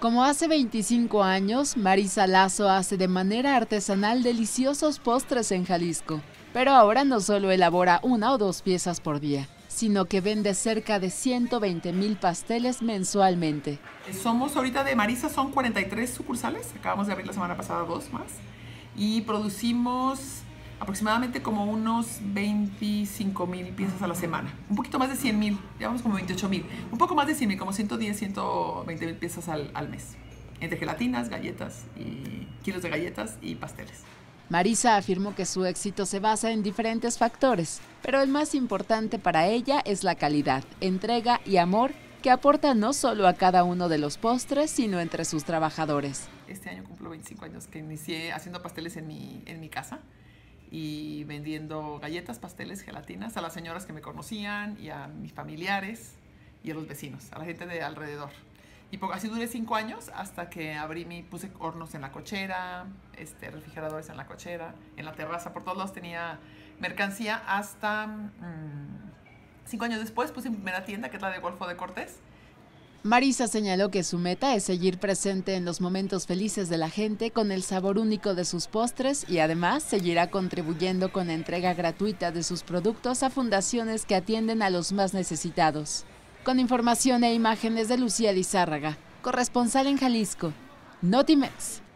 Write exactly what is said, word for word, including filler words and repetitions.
Como hace veinticinco años, Marisa Lazo hace de manera artesanal deliciosos postres en Jalisco. Pero ahora no solo elabora una o dos piezas por día, sino que vende cerca de ciento veinte mil pasteles mensualmente. Somos ahorita de Marisa, son cuarenta y tres sucursales, acabamos de abrir la semana pasada dos más, y producimos aproximadamente como unos veinticinco mil piezas a la semana, un poquito más de cien mil, llevamos como veintiocho mil, un poco más de cien mil, como ciento diez, ciento veinte mil piezas al, al mes, entre gelatinas, galletas, y kilos de galletas y pasteles. Marisa afirmó que su éxito se basa en diferentes factores, pero el más importante para ella es la calidad, entrega y amor que aporta no solo a cada uno de los postres, sino entre sus trabajadores. Este año cumplo veinticinco años que inicié haciendo pasteles en mi, en mi casa y vendiendo galletas, pasteles, gelatinas a las señoras que me conocían y a mis familiares y a los vecinos, a la gente de alrededor. Y así duré cinco años hasta que abrí mi, puse hornos en la cochera, este, refrigeradores en la cochera, en la terraza, por todos lados tenía mercancía hasta mmm, cinco años después puse mi primera tienda, que es la de Golfo de Cortés. Marisa señaló que su meta es seguir presente en los momentos felices de la gente con el sabor único de sus postres y además seguirá contribuyendo con entrega gratuita de sus productos a fundaciones que atienden a los más necesitados. Con información e imágenes de Lucía Lizárraga, corresponsal en Jalisco, Notimex.